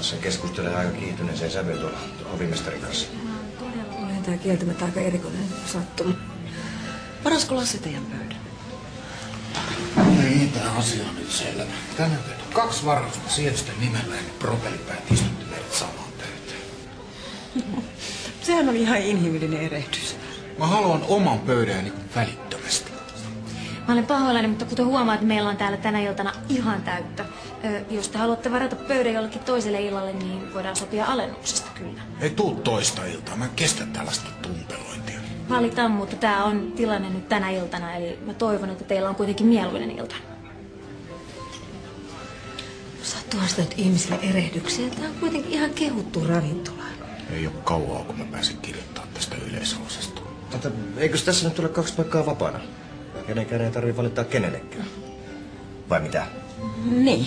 Se keskustelee aika kiihtyneeseen sävyyn tuolla hovimestarin kanssa. Olen tää kieltämättä aika erikoinen sattuma. Varasko Lasse teidän pöydän? Niin, tää asia on nyt selvä. Tänään on 2 varausta sielisten nimellä ja propellipäät istutti meidät samaan pöytään. Sehän oli ihan inhimillinen erehdys. Mä haluan oman pöydäni välittömästi. Mä olen pahoillani, mutta kuten huomaat, meillä on täällä tänä iltana ihan täyttä. Jos te haluatte varata pöydän jollekin toiselle illalle, niin voidaan sopia alennuksesta kyllä. Ei tuu toista iltaa. Mä en kestä tällaista tumpelointia. Valitan, mutta tää on tilanne nyt tänä iltana, eli mä toivon, että teillä on kuitenkin mieluinen ilta. Sattuuhan sitä nyt ihmisille erehdyksiä. Tää on kuitenkin ihan kehuttu ravintola. Ei oo kauaa, kun mä pääsin kirjoittamaan tästä yleisosastoa. Mutta eikös tässä nyt ole 2 paikkaa vapaana? Kenenkään ei tarvitse valittaa kenellekään. Vai mitä? Niin.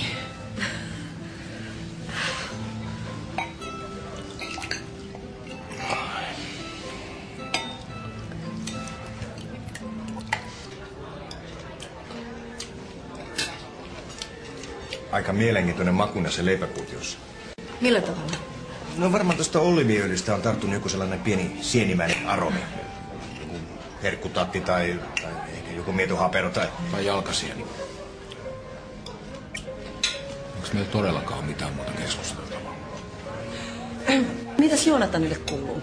Aika mielenkiintoinen makuinen se leipäkuutiossa. Millä tavalla? No varmaan tuosta oliviöljystä on tarttunut joku sellainen pieni sienimäinen aromi. Joku herkkutatti tai ehkä joku mietuhapero tai jalkasieni. Onks meillä todellakaan mitään muuta keskusteltavaa? Mitäs Joonatanille kuuluu?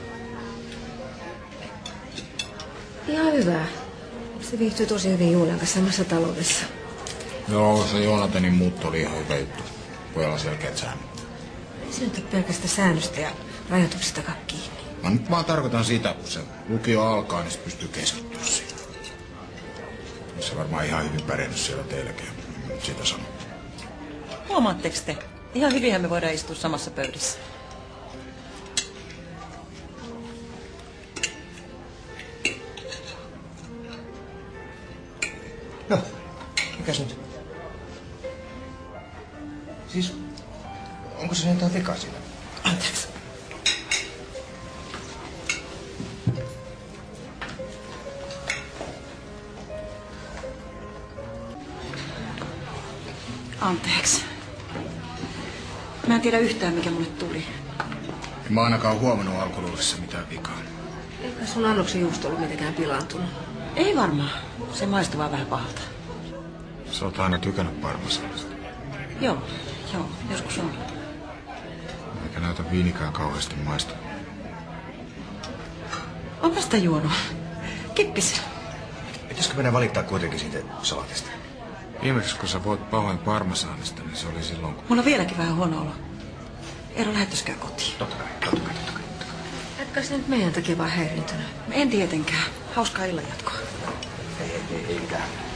Ihan hyvä. Se viihtyy tosi hyvin Juulian kanssa samassa taloudessa. Joo, se Joonatanin muutto oli ihan hyvä juttu. Pojalla selkeät säännöt. Se nyt on pelkästä säännöstä ja rajoituksistakaan kiinni. Mä nyt vaan tarkoitan sitä, kun se lukio alkaa, niin se pystyy keskittyä siihen. Se varmaan ihan hyvin pärjännyt siellä teilläkin, nyt sitä sanon. Huomaatteko te? Ihan hyvinhän me voidaan istua samassa pöydässä. No, mikäs nyt? Siis, onko se jotain vikaa siinä? Anteeksi. Anteeksi. Mä en tiedä yhtään, mikä mulle tuli. En mä ainakaan huomannut alkoluudessa mitään vikaa. Eikä sun annoksen juusto ollut mitenkään pilaantunut. Ei varmaan. Se maistuu vaan vähän pahalta. Sä oot aina tykännyt parmesanista. Joo, joskus on. Eikä näytä viinikään kauheasti maistu. Onpa sitä juonut. Kippis. Pitäisikö meidän valittaa kuitenkin siitä salatista? Viimeksi kun sä voit pahoin parmesanista, niin se oli silloin, kun... Mulla on vieläkin vähän huono olo. Eero, lähettäisikää kotiin. Totta kai. Etkä se nyt meidän takia vaan häiriintynyt. En tietenkään. Hauskaa illanjatkoa. Ei mitään.